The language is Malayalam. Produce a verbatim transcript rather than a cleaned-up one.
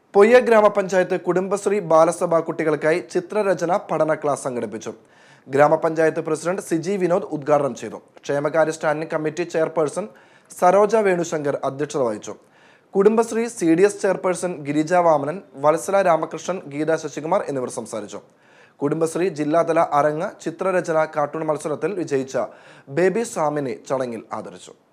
പൊയ്യ ഗ്രാമപഞ്ചായത്ത് കുടുംബശ്രീ ബാലസഭാ കുട്ടികൾക്കായി ചിത്രരചന പഠന ക്ലാസ് സംഘടിപ്പിച്ചു. ഗ്രാമപഞ്ചായത്ത് പ്രസിഡന്റ് സിജി വിനോദ് ഉദ്ഘാടനം ചെയ്തു. ക്ഷേമകാര്യ standing committee chairperson Saroja Venushankar അധ്യക്ഷത വഹിച്ചു. Kudumbashree C D S chairperson Girija Vamanan, Vatsala Ramakrishnan, Geetha Sasikumar എന്നിവർ സംസാരിച്ചു. കുടുംബശ്രീ ജില്ലാതല അരങ്ങ് ചിത്രരചന കാർട്ടൂൺ മത്സരത്തിൽ വിജയിച്ച ബേബി സാമിനെ ചടങ്ങിൽ ആദരിച്ചു.